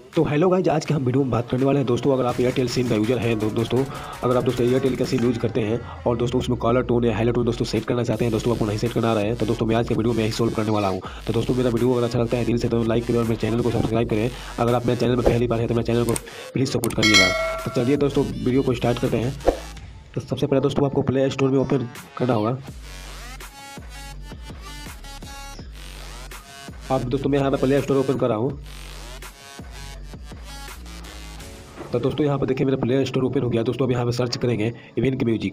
तो hello guys, आज के हम वीडियो में बात करने वाले हैं दोस्तों। अगर आप एयरटेल सिम का यूजर हैं दोस्तों, अगर आप दोस्तों एयरटेल का सिम यूज करते हैं और दोस्तों उसमें कॉलर टोन या हेलो टोन दोस्तों सेट करना चाहते हैं, दोस्तों आपको नहीं सेट करना आ रहा है, तो दोस्तों मैं आज के वीडियो में यही सोल्व करने वाला हूं। तो दोस्तों मेरा वीडियो अगर अच्छा लगता है दिल से तो लाइक करें और मेरे चैनल को सब्सक्राइब करें। अगर आप मेरे चैनल में पहली बार है तो मेरे चैनल को प्लीज़ सपोर्ट करिएगा। तो चलिए दोस्तों वीडियो को स्टार्ट करते हैं। तो सबसे पहले दोस्तों आपको प्ले स्टोर में ओपन करना होगा। आप दोस्तों मैं यहाँ पर प्ले स्टोर ओपन कर रहा हूँ। तो दोस्तों यहाँ पर देखिए मेरा प्ले स्टोर ओपन हो गया। दोस्तों अब यहाँ पे सर्च करेंगे इवेंट म्यूजिक,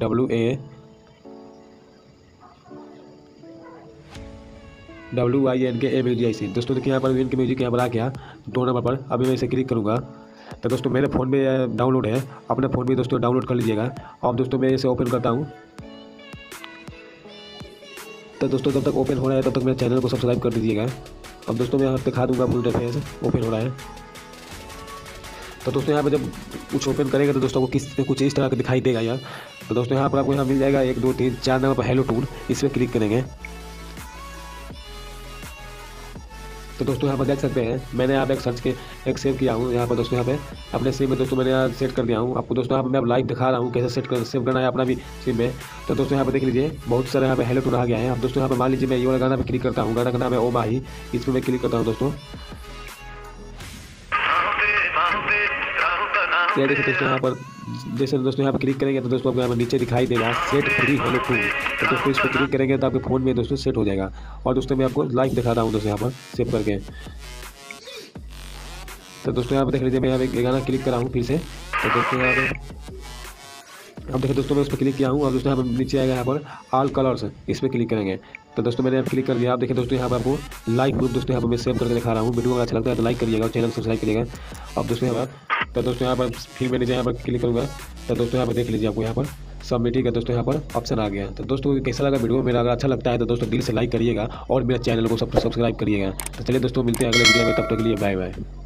WINK दोस्तों देखिए यहाँ पर इवेंट म्यूजिक यहाँ पर आ गया 2 नंबर पर। अभी मैं इसे क्लिक करूँगा। तो दोस्तों मेरे फ़ोन में डाउनलोड है, अपने फ़ोन में दोस्तों डाउनलोड कर लीजिएगा। अब दोस्तों मैं इसे ओपन करता हूँ। तो दोस्तों जब तक ओपन हो रहा है तब तक मेरे चैनल को सब्सक्राइब कर दीजिएगा। अब दोस्तों मैं यहाँ दिखा दूँगा फुल इंटरफेस ओपन हो रहा है। तो दोस्तों यहाँ पे जब कुछ ओपन करेंगे तो दोस्तों को कुछ इस तरह का दिखाई देगा यार। तो दोस्तों यहाँ पर आपको यहाँ मिल जाएगा 1 2 3 4 नंबर पर हेलो टूर, इस पर क्लिक करेंगे। तो दोस्तों यहाँ पर देख सकते हैं मैंने यहाँ पे एक सेव किया हूँ। यहाँ पर दोस्तों यहाँ पे अपने सिम में दोस्तों मैंने यहाँ सेट कर दिया हूँ। आपको दोस्तों यहाँ पे मैं लाइव दिखा रहा हूँ कैसे सेव करना है अपना भी सिम में। तो दोस्तों यहाँ पे देख लीजिए बहुत सारे यहाँ पे हेलो टूर आ गया है। अब दोस्तों यहाँ पे मान लीजिए मैं ये वाला गाना पे क्लिक करता हूँ, गाना का नाम है ओ माही, इस पर मैं क्लिक करता हूँ दोस्तों। ये देखिए दोस्तों यहाँ पर जैसे दोस्तों यहाँ पर क्लिक करेंगे तो दोस्तों आपको यहाँ पर नीचे दिखाई देगा सेट फ्री हेलो टूर। तो दोस्तों इस पर क्लिक करेंगे तो आपके फ़ोन में दोस्तों सेट हो जाएगा। और दोस्तों मैं आपको लाइव दिखा रहा हूँ दोस्तों यहाँ पर सेव करके। तो दोस्तों यहाँ पर देख लीजिए मैं यहाँ पे गाना क्लिक कर रहा हूँ फिर से। तो दोस्तों यहाँ पे अब देखिए दोस्तों मैं उस पर क्लिक किया हूँ। और दोस्तों यहाँ पर नीचे आएगा यहाँ पर ऑल कलर्स, इस पर क्लिक करेंगे। तो दोस्तों मैंने क्लिक कर दिया। आप देखिए दोस्तों यहाँ पर आपको लाइव प्रूफ दोस्तों यहाँ पर मैं सेव करके दिखा रहा हूँ। वीडियो अगर अच्छा लगता है तो लाइक करिएगा और चैनल सब्सक्राइब करिएगा। अब दोस्तों यहाँ पर तो दोस्तों यहाँ पर फिर मैं नीचे यहाँ पर क्लिक करूँगा। तो दोस्तों यहाँ पर देख लीजिए आपको यहाँ पर सबमिट का दोस्तों यहाँ पर ऑप्शन आ गया। तो दोस्तों कैसा लगा वीडियो मेरा, अगर अच्छा लगता है तो दोस्तों दिल से लाइक करिएगा और मेरे चैनल को सब्सक्राइब करिएगा। तो चलिए दोस्तों मिलते हैं अगले वीडियो में, तब तक के लिए बाय बाय।